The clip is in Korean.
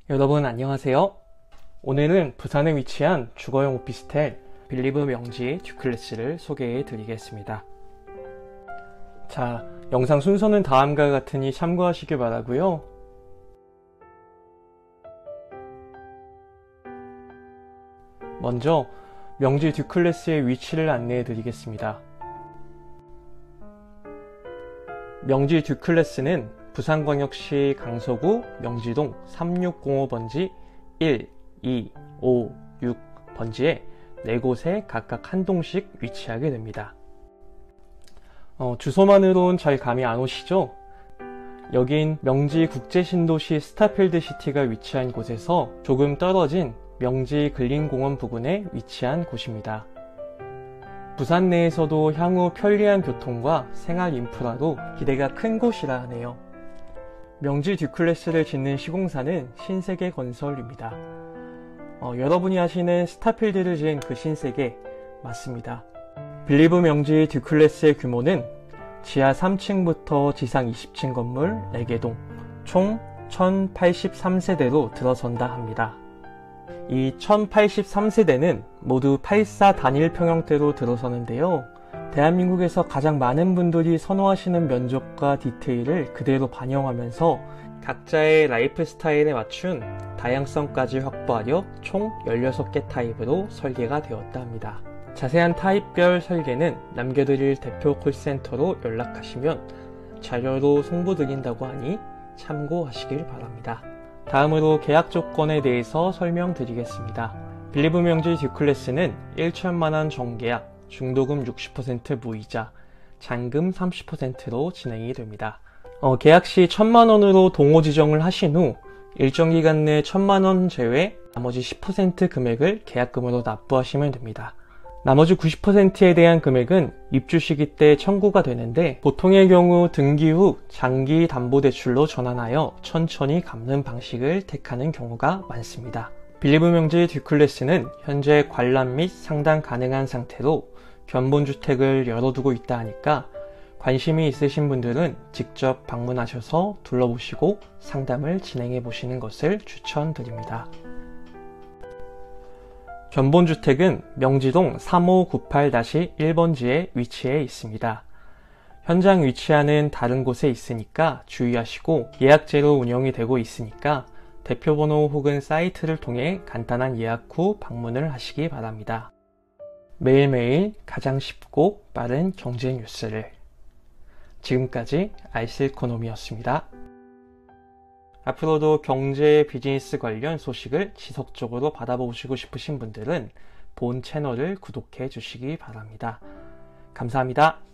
여러분 안녕하세요. 오늘은 부산에 위치한 주거용 오피스텔 빌리브 명지 듀클래스를 소개해 드리겠습니다. 자, 영상 순서는 다음과 같으니 참고하시길 바라고요. 먼저 명지 듀클래스의 위치를 안내해 드리겠습니다. 명지 듀클래스는 부산광역시 강서구 명지동 3605번지 1, 2, 5, 6번지에 4곳에 각각 한 동씩 위치하게 됩니다. 주소만으로는 잘 감이 안 오시죠? 여긴 명지 국제신도시 스타필드시티가 위치한 곳에서 조금 떨어진 명지 근린공원 부근에 위치한 곳입니다. 부산 내에서도 향후 편리한 교통과 생활 인프라로 기대가 큰 곳이라 하네요. 명지 듀클래스를 짓는 시공사는 신세계건설입니다. 여러분이 아시는 스타필드를 지은 그 신세계 맞습니다. 빌리브 명지 듀클래스의 규모는 지하 3층부터 지상 20층 건물 4개 동, 총 1083세대로 들어선다 합니다. 이 1083세대는 모두 84 단일 평형대로 들어서는데요. 대한민국에서 가장 많은 분들이 선호하시는 면적과 디테일을 그대로 반영하면서 각자의 라이프 스타일에 맞춘 다양성까지 확보하려 총 16개 타입으로 설계가 되었다 합니다. 자세한 타입별 설계는 남겨드릴 대표 콜센터로 연락하시면 자료로 송부드린다고 하니 참고하시길 바랍니다. 다음으로 계약 조건에 대해서 설명드리겠습니다. 빌리브 명지 듀클래스는 1천만원 정계약, 중도금 60% 무이자, 잔금 30%로 진행이 됩니다. 계약 시 1,000만원으로 동호 지정을 하신 후 일정 기간 내 1,000만원 제외 나머지 10% 금액을 계약금으로 납부하시면 됩니다. 나머지 90%에 대한 금액은 입주 시기 때 청구가 되는데 보통의 경우 등기 후 장기 담보대출로 전환하여 천천히 갚는 방식을 택하는 경우가 많습니다. 빌리브 명지 듀클래스는 현재 관람 및 상담 가능한 상태로 견본주택을 열어두고 있다 하니까 관심이 있으신 분들은 직접 방문하셔서 둘러보시고 상담을 진행해 보시는 것을 추천드립니다. 견본주택은 명지동 3598-1번지에 위치해 있습니다. 현장 위치하는 다른 곳에 있으니까 주의하시고 예약제로 운영이 되고 있으니까 대표번호 혹은 사이트를 통해 간단한 예약 후 방문을 하시기 바랍니다. 매일매일 가장 쉽고 빠른 경제 뉴스를. 지금까지 알쓸이코노미였습니다. 앞으로도 경제 비즈니스 관련 소식을 지속적으로 받아보시고 싶으신 분들은 본 채널을 구독해 주시기 바랍니다. 감사합니다.